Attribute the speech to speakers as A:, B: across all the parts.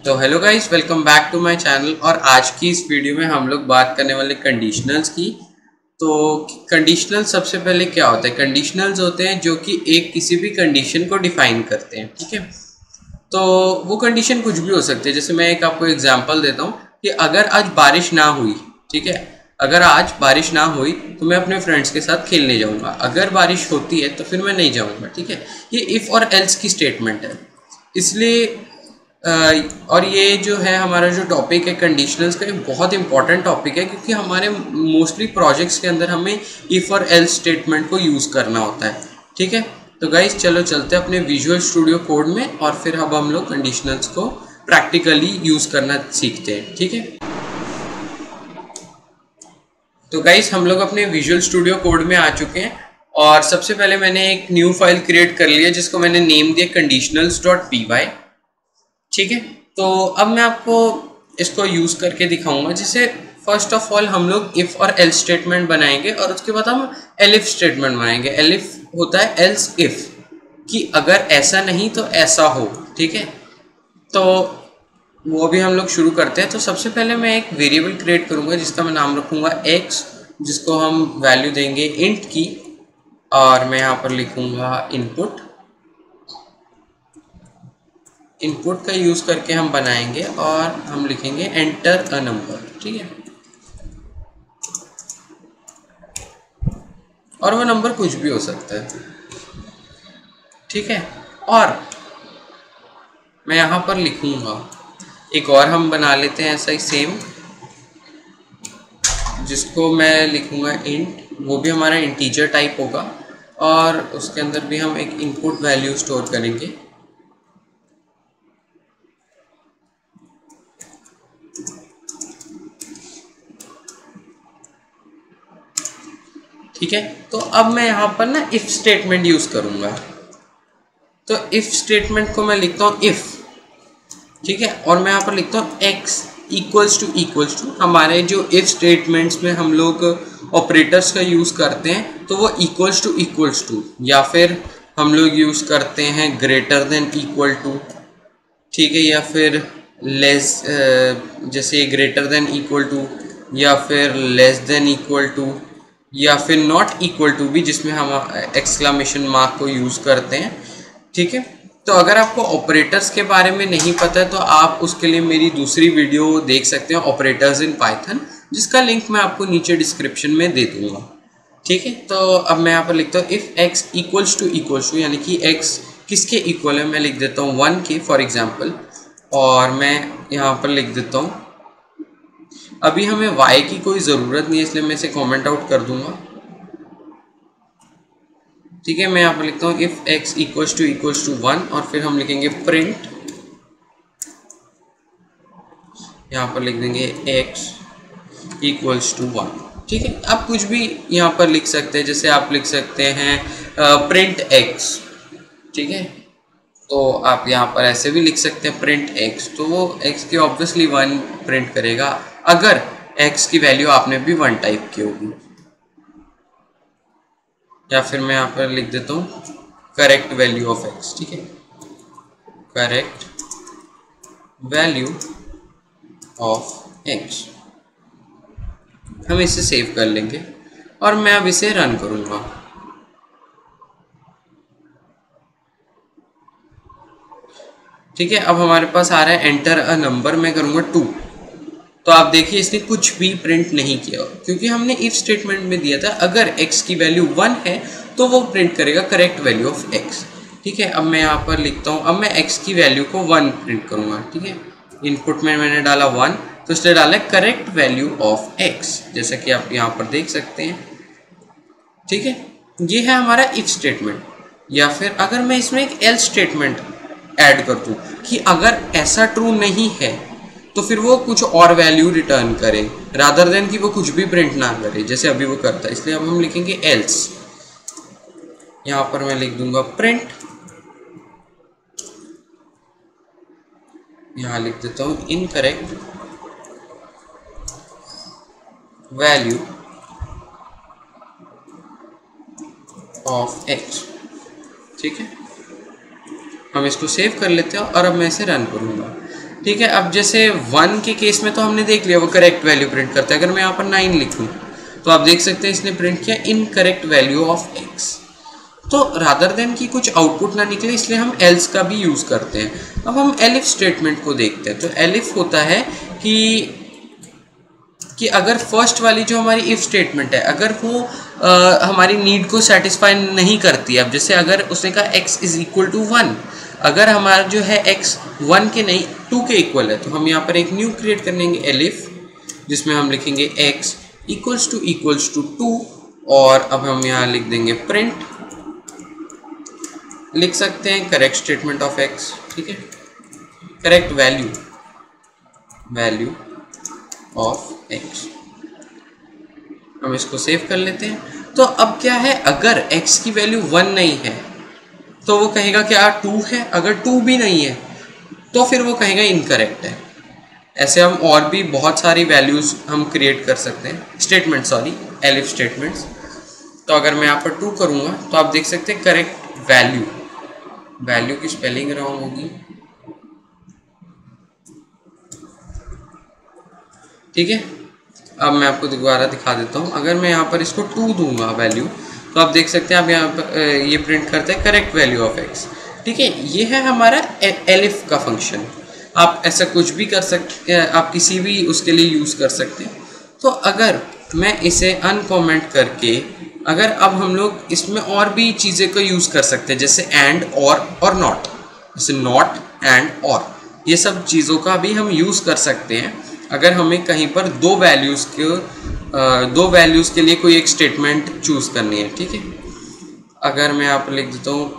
A: तो hello guys, welcome back to my channel. और आज की इस वीडियो में हम लोग बात करने वाले कंडीशनल्स की। तो कंडीशनल सबसे पहले क्या होता है? कंडीशनल्स होते हैं जो कि एक किसी भी कंडीशन को डिफाइन करते हैं, ठीक है। तो वो कंडीशन कुछ भी हो सकती है। जैसे मैं एक आपको एग्जांपल देता हूँ कि अगर आज बारिश ना हुई, ठीक है, अगर आज बारिश ना हुई तो मैं अपने फ्रेंड्स के साथ खेलने जाऊँगा। अगर बारिश होती है तो फिर मैं नहीं जाऊँगा, ठीक है। ये इफ़ और एल्स की स्टेटमेंट है। इसलिए और ये जो है हमारा जो टॉपिक है कंडीशनल्स का, ये बहुत इंपॉर्टेंट टॉपिक है क्योंकि हमारे मोस्टली प्रोजेक्ट्स के अंदर हमें इफ़ और एल्स स्टेटमेंट को यूज़ करना होता है, ठीक है। तो गाइस चलो चलते हैं अपने विजुअल स्टूडियो कोड में और फिर अब हम लोग कंडीशनल्स को प्रैक्टिकली यूज़ करना सीखते हैं, ठीक है। तो गाइस हम लोग अपने विजुअल स्टूडियो कोड में आ चुके हैं और सबसे पहले मैंने एक न्यू फाइल क्रिएट कर लिया जिसको मैंने नेम दिया conditionals.py, ठीक है। तो अब मैं आपको इसको यूज़ करके दिखाऊंगा। जिसे फर्स्ट ऑफ ऑल हम लोग इफ़ और एल्स स्टेटमेंट बनाएंगे और उसके बाद हम एलिफ स्टेटमेंट बनाएंगे। एलिफ होता है एल्स इफ़, कि अगर ऐसा नहीं तो ऐसा हो, ठीक है। तो वो भी हम लोग शुरू करते हैं। तो सबसे पहले मैं एक वेरिएबल क्रिएट करूँगा जिसका मैं नाम रखूँगा x, जिसको हम वैल्यू देंगे इंट की, और मैं यहाँ पर लिखूँगा इनपुट। इनपुट का यूज़ करके हम बनाएंगे और हम लिखेंगे एंटर अ नंबर, ठीक है। और वो नंबर कुछ भी हो सकता है, ठीक है। और मैं यहाँ पर लिखूँगा एक और हम बना लेते हैं ऐसा ही सेम, जिसको मैं लिखूँगा इंट। वो भी हमारा इंटीजर टाइप होगा और उसके अंदर भी हम एक इनपुट वैल्यू स्टोर करेंगे, ठीक है। तो अब मैं यहाँ पर ना इफ़ स्टेटमेंट यूज़ करूँगा। तो इफ़ स्टेटमेंट को मैं लिखता हूँ इफ़, ठीक है। और मैं यहाँ पर लिखता हूँ x इक्वल्स टू हमारे जो इफ़ स्टेटमेंट्स में हम लोग ऑपरेटर्स का यूज़ करते हैं, तो वो इक्वल्स टू या फिर हम लोग यूज़ करते हैं ग्रेटर देन इक्वल टू, ठीक है, या फिर लेस, जैसे ग्रेटर देन इक्वल टू या फिर लेस देन इक्वल टू या फिर नॉट इक्वल टू भी, जिसमें हम एक्सक्लामेशन मार्क को यूज़ करते हैं, ठीक है। तो अगर आपको ऑपरेटर्स के बारे में नहीं पता है तो आप उसके लिए मेरी दूसरी वीडियो देख सकते हैं, ऑपरेटर्स इन पाइथन, जिसका लिंक मैं आपको नीचे डिस्क्रिप्शन में दे दूँगा, ठीक है। तो अब मैं यहाँ पर लिखता हूँ इफ़ x इक्वल्स टू यानी कि x किसके इक्वल है, मैं लिख देता हूँ 1 के फॉर एग्जांपल। और मैं यहाँ पर लिख देता हूँ, अभी हमें y की कोई ज़रूरत नहीं है इसलिए मैं इसे कमेंट आउट कर दूंगा, ठीक है। मैं यहाँ पर लिखता हूँ इफ़ x इक्वल्स टू 1 और फिर हम लिखेंगे प्रिंट, यहाँ पर लिख देंगे x इक्वल्स टू 1, ठीक है। आप कुछ भी यहाँ पर लिख सकते हैं, जैसे आप लिख सकते हैं प्रिंट x, ठीक है। तो आप यहाँ पर ऐसे भी लिख सकते हैं प्रिंट x, तो वो x की ऑब्वियसली 1 प्रिंट करेगा अगर x की वैल्यू आपने भी 1 टाइप की होगी। या फिर मैं यहाँ पर लिख देता हूँ करेक्ट वैल्यू ऑफ x, ठीक है, करेक्ट वैल्यू ऑफ x। हम इसे सेव कर लेंगे और मैं अब इसे रन करूँगा, ठीक है। अब हमारे पास आ रहा है एंटर अ नंबर, मैं करूँगा 2। तो आप देखिए इसने कुछ भी प्रिंट नहीं किया क्योंकि हमने इफ स्टेटमेंट में दिया था अगर x की वैल्यू 1 है तो वो प्रिंट करेगा करेक्ट वैल्यू ऑफ x, ठीक है। अब मैं यहाँ पर लिखता हूँ, अब मैं x की वैल्यू को 1 प्रिंट करूँगा, ठीक है। इनपुट में मैंने डाला 1 तो इसलिए डाला करेक्ट वैल्यू ऑफ x, जैसा कि आप यहाँ पर देख सकते हैं, ठीक है। ये है हमारा इफ स्टेटमेंट। या फिर अगर मैं इसमें एक एल्स स्टेटमेंट ऐड कर दूँ कि अगर ऐसा ट्रू नहीं है तो फिर वो कुछ और वैल्यू रिटर्न करे रादर देन कि वो कुछ भी प्रिंट ना करे जैसे अभी वो करता है। इसलिए अब हम लिखेंगे एल्स, यहाँ पर मैं लिख दूंगा प्रिंट, यहाँ लिख देता हूँ इनकरेक्ट वैल्यू ऑफ x, ठीक है। हम इसको सेव कर लेते हैं और अब मैं इसे रन करूँगा, ठीक है, अब जैसे 1 के केस में तो हमने देख लिया वो करेक्ट वैल्यू प्रिंट करता है। अगर मैं यहाँ पर 9 लिखूँ तो आप देख सकते हैं इसने प्रिंट किया इनकरेक्ट वैल्यू ऑफ x। तो रादर देन कि कुछ आउटपुट ना निकले इसलिए हम एल्स का भी यूज़ करते हैं। अब हम एलिफ स्टेटमेंट को देखते हैं। तो एलिफ होता है कि अगर फर्स्ट वाली जो हमारी इफ स्टेटमेंट है अगर वो हमारी नीड को सेटिस्फाई नहीं करती है। अब जैसे अगर उसने कहा x इज इक्वल टू 1, अगर हमारा जो है x 1 के नहीं 2 के इक्वल है तो हम यहाँ पर एक न्यू क्रिएट करेंगे एलिफ, जिसमें हम लिखेंगे x इक्वल्स टू 2 और अब हम यहाँ लिख देंगे प्रिंट, लिख सकते हैं करेक्ट स्टेटमेंट ऑफ x। ठीक है, करेक्ट वैल्यू ऑफ x। हम इसको सेव कर लेते हैं। तो अब क्या है, अगर x की वैल्यू 1 नहीं है तो वो कहेगा क्या 2 है, अगर 2 भी नहीं है तो फिर वो कहेगा इनकरेक्ट है। ऐसे हम और भी बहुत सारी वैल्यूज़ हम क्रिएट कर सकते हैं, एलिफ स्टेटमेंट्स। तो अगर मैं यहाँ पर 2 करूँगा तो आप देख सकते हैं करेक्ट वैल्यू की स्पेलिंग रॉन्ग होगी। ठीक है, अब मैं आपको दोबारा दिखा देता हूँ। अगर मैं यहाँ पर इसको 2 दूंगा वैल्यू तो आप देख सकते हैं आप यहाँ पर ये प्रिंट करते हैं करेक्ट वैल्यू ऑफ x। ठीक है, ये है हमारा एलिफ का फंक्शन। आप ऐसा कुछ भी कर सकते हैं, आप किसी भी उसके लिए यूज़ कर सकते हैं। तो अगर मैं इसे अनकॉमेंट करके अगर अब हम लोग इसमें और भी चीज़ें को यूज़ कर सकते हैं, जैसे एंड और नॉट, जैसे नॉट एंड और, ये सब चीज़ों का भी हम यूज़ कर सकते हैं। अगर हमें कहीं पर दो वैल्यूज़ के लिए कोई एक स्टेटमेंट चूज़ करनी है। ठीक है, अगर मैं यहाँ पर लिख देता हूँ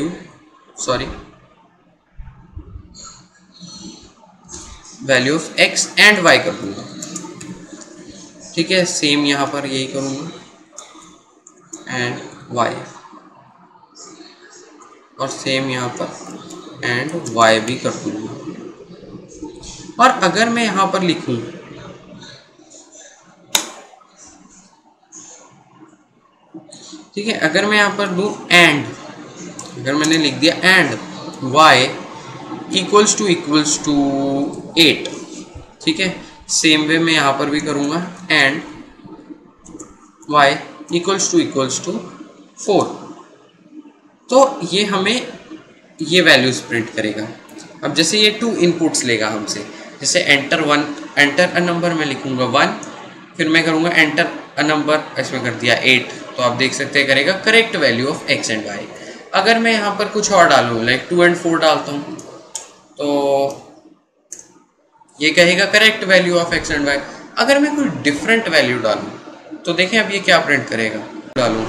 A: value of x and y कर दूँगा। ठीक है, सेम यहाँ पर यही करूँगा एंड y, और सेम यहाँ पर एंड y भी कर दूँगा। और अगर मैं यहाँ पर लिखूँ ठीक है, अगर मैं यहाँ पर दूँ एंड, अगर मैंने लिख दिया एंड y इक्वल्स टू 8। ठीक है, सेम वे मैं यहाँ पर भी करूँगा एंड y इक्वल्स टू 4। तो ये हमें ये वैल्यूज़ प्रिंट करेगा। अब जैसे ये 2 इनपुट्स लेगा हमसे, जैसे एंटर अ नंबर मैं लिखूँगा 1, फिर मैं करूँगा एंटर अ नंबर, इसमें कर दिया 8, तो आप देख सकते हैं करेगा correct value of x and y। अगर मैं यहाँ पर कुछ और डालूँ लाइक 2 एंड 4 डालता हूँ तो ये कहेगा correct value of x and y। अगर मैं कोई डिफरेंट वैल्यू डालूँ तो देखें अब ये क्या प्रिंट करेगा। डालूँ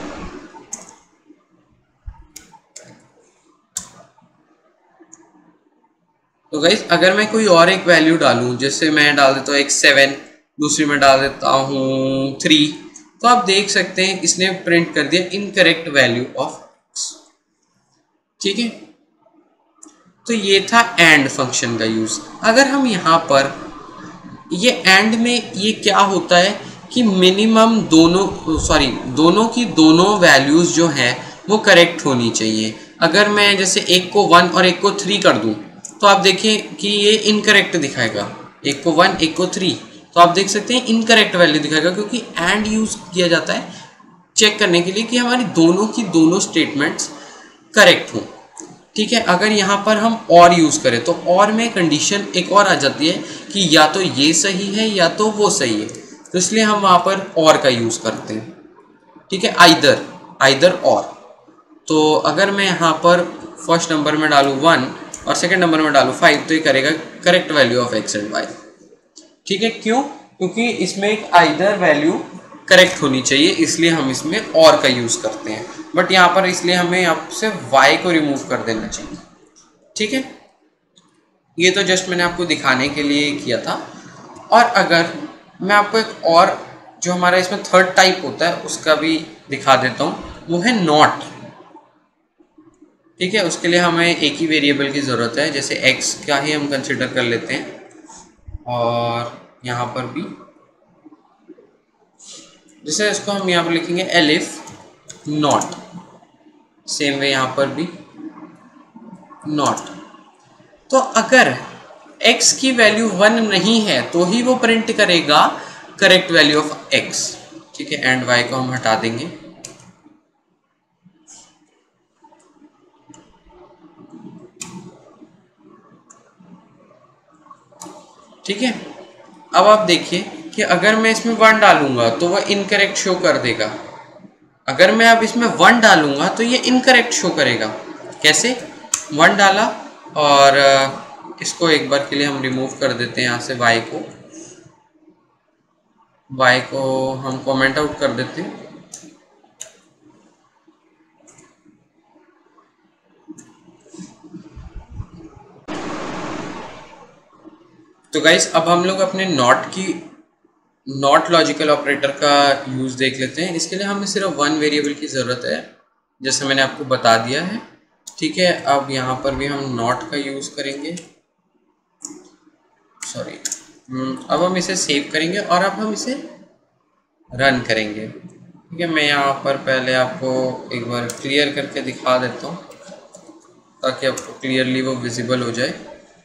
A: तो गाइस अगर मैं कोई और एक वैल्यू डालूँ, जैसे मैं डाल देता हूँ एक 7, दूसरी में डाल देता हूँ 3, तो आप देख सकते हैं इसने प्रिंट कर दिया इनकरेक्ट वैल्यू ऑफ x। ठीक है, तो ये था एंड फंक्शन का यूज़। अगर हम यहाँ पर ये एंड में ये क्या होता है कि मिनिमम दोनों की दोनों वैल्यूज़ जो हैं वो करेक्ट होनी चाहिए। अगर मैं जैसे एक को 1 और एक को 3 कर दूँ तो आप देखिए कि ये इनकरेक्ट दिखाएगा, एक को 1 एक को 3, तो आप देख सकते हैं इनकरेक्ट वैल्यू दिखाएगा, क्योंकि एंड यूज़ किया जाता है चेक करने के लिए कि हमारी दोनों की दोनों स्टेटमेंट्स करेक्ट हों। ठीक है, अगर यहाँ पर हम और यूज़ करें तो और में कंडीशन एक और आ जाती है कि या तो ये सही है या तो वो सही है, तो इसलिए हम वहाँ पर और का यूज़ करते हैं। ठीक है, आइदर और। तो अगर मैं यहाँ पर फर्स्ट नंबर में डालूँ 1 और सेकेंड नंबर में डालूँ 5 तो ये करेगा correct value of x and y। ठीक है, क्यों? क्योंकि इसमें एक आइदर वैल्यू करेक्ट होनी चाहिए, इसलिए हम इसमें और का यूज़ करते हैं। बट यहाँ पर इसलिए हमें यहाँ से y को रिमूव कर देना चाहिए। ठीक है, ये तो जस्ट मैंने आपको दिखाने के लिए किया था। और अगर मैं आपको एक और जो हमारा इसमें थर्ड टाइप होता है उसका भी दिखा देता हूँ, वो है नॉट। ठीक है, उसके लिए हमें एक ही वेरिएबल की ज़रूरत है, जैसे x का ही हम कंसिडर कर लेते हैं। और यहाँ पर भी जैसे इसको हम यहाँ पर लिखेंगे एलिफ नॉट, सेम वे यहाँ पर भी नॉट। तो अगर x की वैल्यू 1 नहीं है तो ही वो प्रिंट करेगा करेक्ट वैल्यू ऑफ x। ठीक है, एंड y को हम हटा देंगे। ठीक है, अब आप देखिए कि अगर मैं इसमें 1 डालूंगा तो वह इनकरेक्ट शो कर देगा, अगर मैं अब इसमें 1 डालूंगा तो ये इनकरेक्ट शो करेगा। कैसे? 1 डाला और इसको एक बार के लिए हम रिमूव कर देते हैं यहाँ से, y को हम कमेंट आउट कर देते हैं। तो गाइस अब हम लोग अपने नॉट लॉजिकल ऑपरेटर का यूज़ देख लेते हैं। इसके लिए हमें सिर्फ 1 वेरिएबल की ज़रूरत है, जैसे मैंने आपको बता दिया है। ठीक है, अब यहाँ पर भी हम नॉट का यूज़ करेंगे। सॉरी, अब हम इसे सेव करेंगे और अब हम इसे रन करेंगे। ठीक है, मैं यहाँ पर पहले आपको एक बार क्लियर करके दिखा देता हूँ ताकि आपको क्लियरली वो विजिबल हो जाए।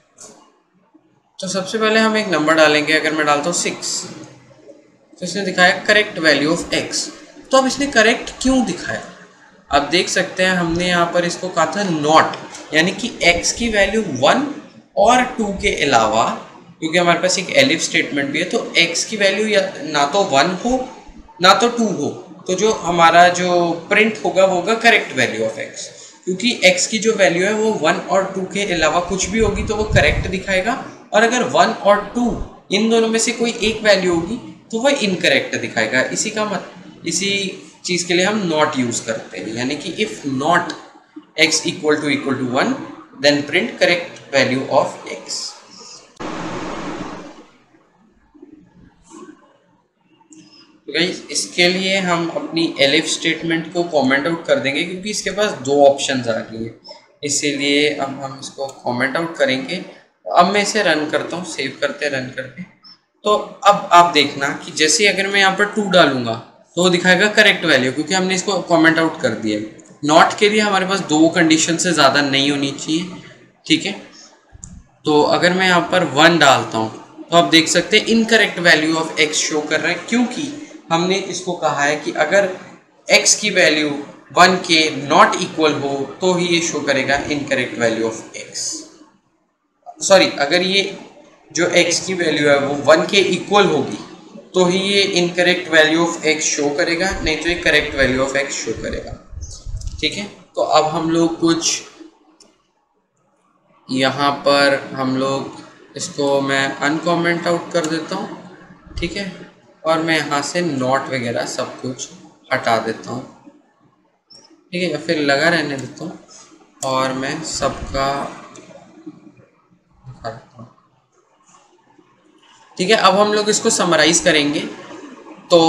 A: तो सबसे पहले हम एक नंबर डालेंगे। अगर मैं डालता हूँ 6 तो इसने दिखाया करेक्ट वैल्यू ऑफ x। तो अब इसने करेक्ट क्यों दिखाया? आप देख सकते हैं हमने यहाँ पर इसको कहा था नॉट, यानी कि x की वैल्यू 1 और 2 के अलावा, क्योंकि हमारे पास एक एलिफ स्टेटमेंट भी है, तो x की वैल्यू या ना तो 1 हो ना तो 2 हो, तो जो हमारा जो प्रिंट होगा वो होगा करेक्ट वैल्यू ऑफ x। क्योंकि x की जो वैल्यू है वो 1 और 2 के अलावा कुछ भी होगी तो वो करेक्ट दिखाएगा, और अगर 1 और 2 इन दोनों में से कोई एक वैल्यू होगी तो वह इनकरेक्ट दिखाएगा। इसी चीज़ के लिए हम नॉट यूज़ करते हैं, यानी कि if not x equal to 1 then print correct value of x। तो गाइस इसके लिए हम अपनी एलिफ स्टेटमेंट को कमेंट आउट कर देंगे, क्योंकि इसके पास 2 ऑप्शंस आ गई है, इसीलिए अब हम इसको कमेंट आउट करेंगे। अब मैं इसे रन करता हूँ, सेव करते रन करके। तो अब आप देखना कि जैसे अगर मैं यहाँ पर 2 डालूंगा तो वो दिखाएगा करेक्ट वैल्यू, क्योंकि हमने इसको कमेंट आउट कर दिया। नॉट के लिए हमारे पास 2 कंडीशन से ज़्यादा नहीं होनी चाहिए। ठीक है, तो अगर मैं यहाँ पर 1 डालता हूँ तो आप देख सकते हैं incorrect value of x show कर रहा है, क्योंकि हमने इसको कहा है कि अगर x की वैल्यू 1 के नॉट इक्वल हो तो ही ये शो करेगा incorrect value of x। Sorry, अगर ये जो x की वैल्यू है वो 1 के इक्वल होगी तो ही ये incorrect value of x show करेगा, नहीं तो ये correct value of x show करेगा। ठीक है, तो अब हम लोग कुछ यहाँ पर इसको मैं अनकॉमेंट आउट कर देता हूँ। ठीक है, और मैं यहाँ से नॉट वगैरह सब कुछ हटा देता हूँ। ठीक है, या फिर लगा रहने देता हूँ और मैं सबका दिखाता हूँ। ठीक है, अब हम लोग इसको समराइज करेंगे। तो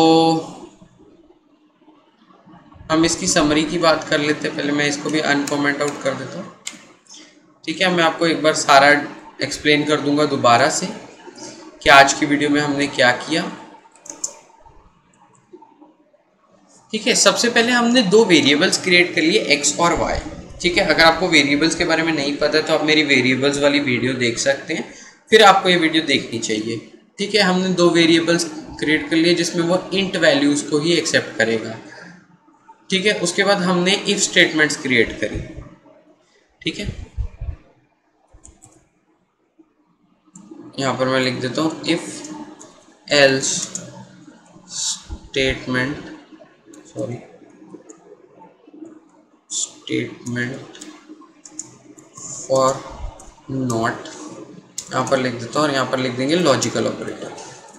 A: हम इसकी समरी की बात कर लेते हैं। पहले मैं इसको भी अनकॉमेंट आउट कर देता हूँ। ठीक है, मैं आपको एक बार सारा एक्सप्लेन कर दूंगा दोबारा से कि आज की वीडियो में हमने क्या किया। ठीक है, सबसे पहले हमने 2 वेरिएबल्स क्रिएट कर लिए, x और y। ठीक है, अगर आपको वेरिएबल्स के बारे में नहीं पता तो आप मेरी वेरिएबल्स वाली वीडियो देख सकते हैं, फिर आपको ये वीडियो देखनी चाहिए। ठीक है, हमने 2 वेरिएबल्स क्रिएट कर लिए जिसमें वो इंट वैल्यूज़ को ही एक्सेप्ट करेगा। ठीक है, उसके बाद हमने इफ स्टेटमेंट्स क्रिएट करी। ठीक है, यहाँ पर मैं लिख देता हूँ if else statement for not, यहाँ पर लिख देता हूँ और यहाँ पर लिख देंगे लॉजिकल ऑपरेटर।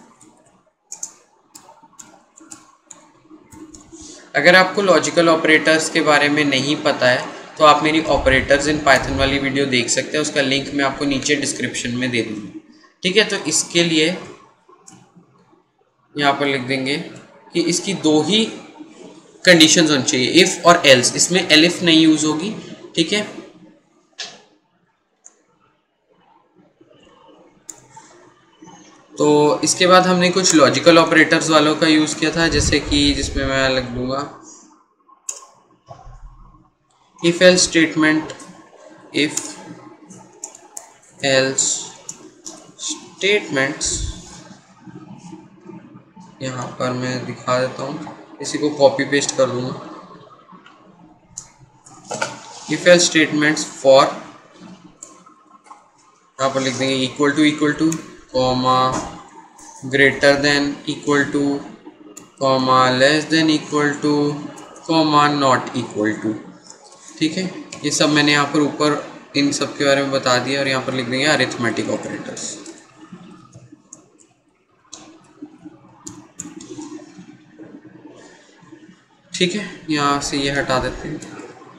A: अगर आपको लॉजिकल ऑपरेटर्स के बारे में नहीं पता है तो आप मेरी ऑपरेटर्स इन पाइथन वाली वीडियो देख सकते हैं, उसका लिंक मैं आपको नीचे डिस्क्रिप्शन में दे दूँगा। ठीक है, तो इसके लिए यहाँ पर लिख देंगे कि इसकी 2 ही कंडीशंस होनी चाहिए, इफ़ और एल्स। इसमें एलिफ नहीं यूज़ होगी। ठीक है, तो इसके बाद हमने कुछ लॉजिकल ऑपरेटर्स वालों का यूज़ किया था, जैसे कि जिसमें मैं लिख दूंगा if else statement, if else statements, यहाँ पर मैं दिखा देता हूँ, इसी को कॉपी पेस्ट कर दूंगा। इफ एल्स स्टेटमेंट्स फॉर, यहाँ पर लिख देंगे equal to comma greater than equal to comma less than equal to comma not equal to. ठीक है, ये सब मैंने यहाँ पर ऊपर इन सब के बारे में बता दिया। और यहाँ पर लिख देंगे अरिथमेटिक ऑपरेटर्स। ठीक है, यहाँ से ये हटा देते हैं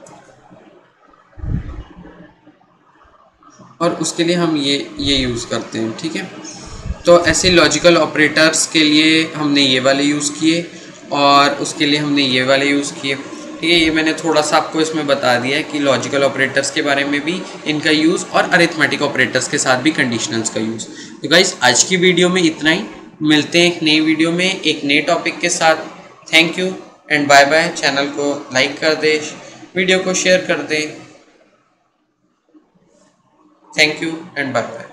A: और उसके लिए हम ये यूज़ करते हैं। ठीक है, तो ऐसे लॉजिकल ऑपरेटर्स के लिए हमने ये वाले यूज़ किए और उसके लिए हमने ये वाले यूज़ किए। ठीक है, ये मैंने थोड़ा सा आपको इसमें बता दिया है कि लॉजिकल ऑपरेटर्स के बारे में भी इनका यूज़ और अरिथमेटिक ऑपरेटर्स के साथ भी कंडीशनल्स का यूज़। तो गाइस आज की वीडियो में इतना ही, मिलते हैं एक नई वीडियो में एक नए टॉपिक के साथ। Thank you and bye bye. Channel को लाइक कर दे, वीडियो को शेयर कर दे। Thank you and bye bye.